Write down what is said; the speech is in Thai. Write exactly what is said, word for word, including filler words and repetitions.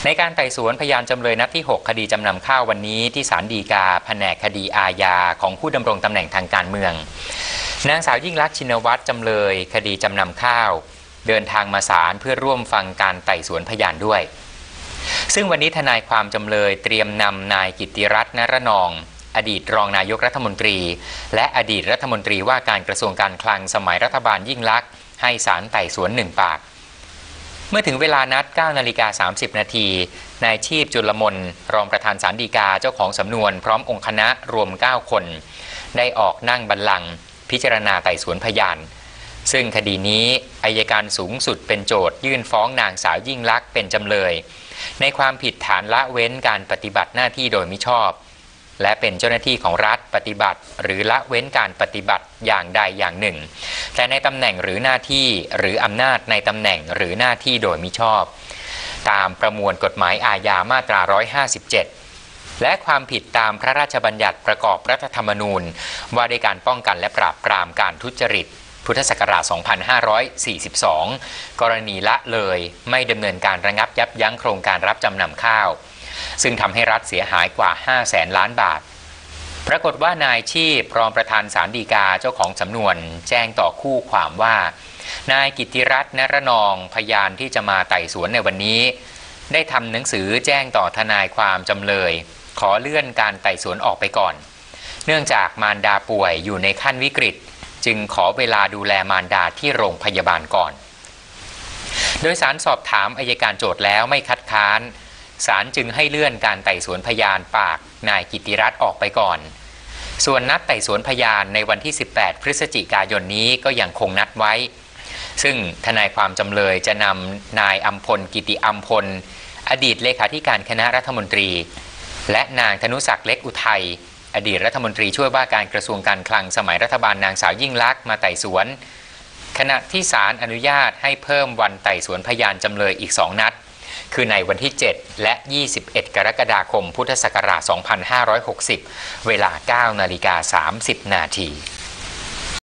ในการไต่สวนพยานจำเลยนัดที่หกคดีจำนำข้าววันนี้ที่ศาลฎีกาแผนกคดีอาญาของผู้ดำรงตำแหน่งทางการเมืองนางสาวยิ่งลักษณ์ชินวัตรจำเลยคดีจำนำข้าวเดินทางมาศาลเพื่อร่วมฟังการไต่สวนพยานด้วยซึ่งวันนี้ทนายความจำเลยเตรียมนำนายกิตติรัตน์ นรนองอดีตรองนายกรัฐมนตรีและอดีตรัฐมนตรีว่าการกระทรวงการคลังสมัยรัฐบาลยิ่งลักษณ์ให้ศาลไต่สวนหนึ่งปากเมื่อถึงเวลานัด เก้านาฬิกาสามสิบนาทีนายชีพจุลมนรองประธานศาลฎีกาเจ้าของสำนวนพร้อมองค์คณะรวมเก้าคนได้ออกนั่งบัลลังก์พิจารณาไต่สวนพยานซึ่งคดีนี้อัยการสูงสุดเป็นโจทยื่นฟ้องนางสาวยิ่งลักษณ์เป็นจำเลยในความผิดฐานละเว้นการปฏิบัติหน้าที่โดยมิชอบและเป็นเจ้าหน้าที่ของรัฐปฏิบัติหรือละเว้นการปฏิบัติอย่างใดอย่างหนึ่งแต่ในตำแหน่งหรือหน้าที่หรืออำนาจในตำแหน่งหรือหน้าที่โดยมิชอบตามประมวลกฎหมายอาญามาตราหนึ่งร้อยห้าสิบเจ็ดและความผิดตามพระราชบัญญัติประกอบรัฐธรรมนูญว่าด้วยการป้องกันและปราบปรามการทุจริตพุทธศักราช สองพันห้าร้อยสี่สิบสอง กรณีละเลยไม่ดำเนินการระงับยับยั้งโครงการรับจำนำข้าวซึ่งทำให้รัฐเสียหายกว่าห้าแสนล้านบาทปรากฏว่านายชีพรองประธานศาลฎีกาเจ้าของสำนวนแจ้งต่อคู่ความว่านายกิตติรัตน์ นรนองพยานที่จะมาไต่สวนในวันนี้ได้ทำหนังสือแจ้งต่อทนายความจำเลยขอเลื่อนการไต่สวนออกไปก่อนเนื่องจากมารดาป่วยอยู่ในขั้นวิกฤตจึงขอเวลาดูแลมารดาที่โรงพยาบาลก่อนโดยศาลสอบถามอัยการโจทย์แล้วไม่คัดค้านศาลจึงให้เลื่อนการไต่สวนพยานปากนายกิตติรัตน์ออกไปก่อนส่วนนัดไต่สวนพยานในวันที่สิบแปดพฤศจิกายนนี้ก็ยังคงนัดไว้ซึ่งทนายความจำเลยจะนำนายอัมพลกิติอัมพลอดีตเลขาธิการคณะรัฐมนตรีและนางธนุศักดิ์เล็กอุทัยอดีตรัฐมนตรีช่วยว่าการกระทรวงการคลังสมัยรัฐบาลนางสาวยิ่งลักษณ์มาไต่สวนขณะที่ศาลอนุญาตให้เพิ่มวันไต่สวนพยานจำเลยอีกสองนัดคือในวันที่เจ็ดและยี่สิบเอ็ดกรกฎาคมพุทธศักราช สองพันห้าร้อยหกสิบ เวลา เก้านาฬิกาสามสิบนาที